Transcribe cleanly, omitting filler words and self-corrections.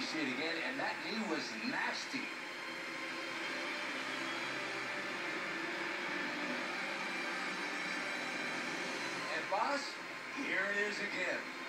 we see it again, and that knee was nasty. And, boss, here it is again.